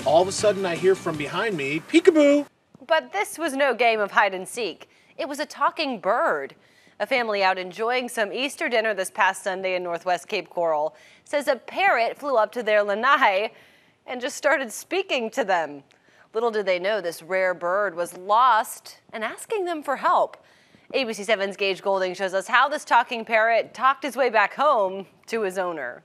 All of a sudden I hear from behind me, peekaboo. But this was no game of hide and seek. It was a talking bird. A family out enjoying some Easter dinner this past Sunday in Northwest Cape Coral says a parrot flew up to their lanai and just started speaking to them. Little did they know this rare bird was lost and asking them for help. ABC 7's Gage Golding shows us how this talking parrot talked his way back home to his owner.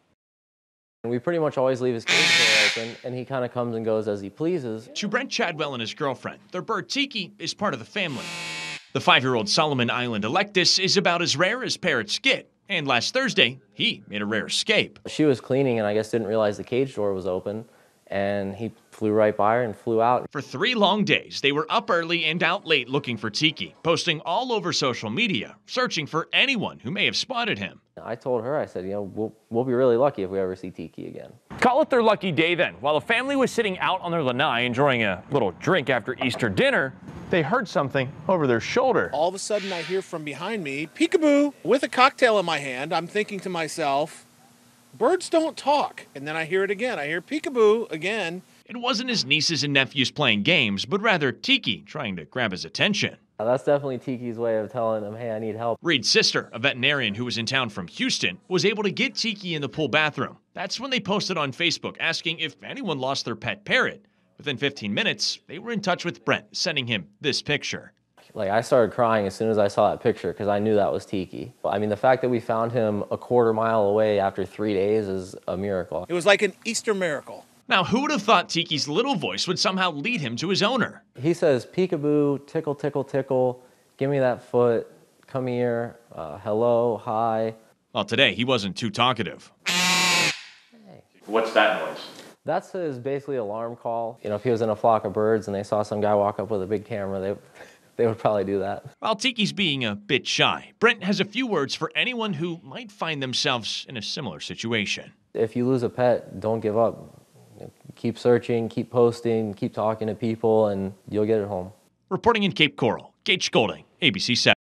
We pretty much always leave his cage door open, and he kind of comes and goes as he pleases. To Brent Chadwell and his girlfriend, their bird Tiki is part of the family. The 5-year-old Solomon Island Electus is about as rare as parrots get, and last Thursday, he made a rare escape. She was cleaning and I guess didn't realize the cage door was open, and he flew right by her and flew out. For 3 long days, they were up early and out late looking for Tiki, posting all over social media, searching for anyone who may have spotted him. I told her, I said, we'll be really lucky if we ever see Tiki again. Call it their lucky day then. While the family was sitting out on their lanai enjoying a little drink after Easter dinner, they heard something over their shoulder. All of a sudden I hear from behind me, peekaboo. With a cocktail in my hand, I'm thinking to myself, birds don't talk. And then I hear it again. I hear peekaboo again. It wasn't his nieces and nephews playing games, but rather Tiki trying to grab his attention. That's definitely Tiki's way of telling him, hey, I need help. Reed's sister, a veterinarian who was in town from Houston, was able to get Tiki in the pool bathroom. That's when they posted on Facebook asking if anyone lost their pet parrot. Within 15 minutes, they were in touch with Brent, sending him this picture. I started crying as soon as I saw that picture because I knew that was Tiki. I mean, the fact that we found him a quarter mile away after 3 days is a miracle. It was like an Easter miracle. Now, who would have thought Tiki's little voice would somehow lead him to his owner? He says, peekaboo, tickle, tickle, tickle, give me that foot, come here, hello, hi. Well, today he wasn't too talkative. Hey. What's that noise? That's his basically alarm call. If he was in a flock of birds and they saw some guy walk up with a big camera, they would probably do that. While Tiki's being a bit shy, Brent has a few words for anyone who might find themselves in a similar situation. If you lose a pet, don't give up. Keep searching, keep posting, keep talking to people, and you'll get it home. Reporting in Cape Coral, Gage Golding, ABC 7.